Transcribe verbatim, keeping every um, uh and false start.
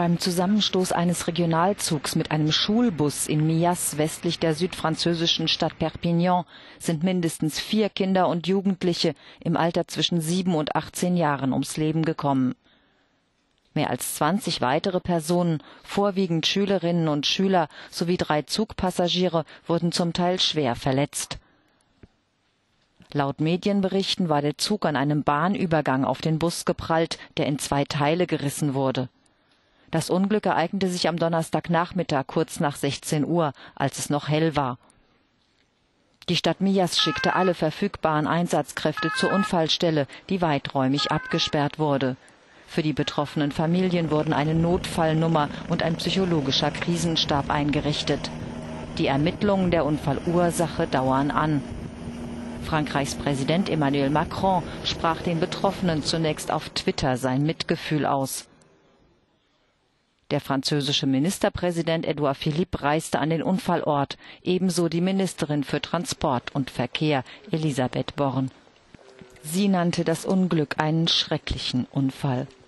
Beim Zusammenstoß eines Regionalzugs mit einem Schulbus in Millas westlich der südfranzösischen Stadt Perpignan sind mindestens vier Kinder und Jugendliche im Alter zwischen sieben und achtzehn Jahren ums Leben gekommen. Mehr als zwanzig weitere Personen, vorwiegend Schülerinnen und Schüler sowie drei Zugpassagiere, wurden zum Teil schwer verletzt. Laut Medienberichten war der Zug an einem Bahnübergang auf den Bus geprallt, der in zwei Teile gerissen wurde. Das Unglück ereignete sich am Donnerstagnachmittag kurz nach sechzehn Uhr, als es noch hell war. Die Stadt Millas schickte alle verfügbaren Einsatzkräfte zur Unfallstelle, die weiträumig abgesperrt wurde. Für die betroffenen Familien wurden eine Notfallnummer und ein psychologischer Krisenstab eingerichtet. Die Ermittlungen der Unfallursache dauern an. Frankreichs Präsident Emmanuel Macron sprach den Betroffenen zunächst auf Twitter sein Mitgefühl aus. Der französische Ministerpräsident Edouard Philippe reiste an den Unfallort, ebenso die Ministerin für Transport und Verkehr Elisabeth Borne. Sie nannte das Unglück einen schrecklichen Unfall.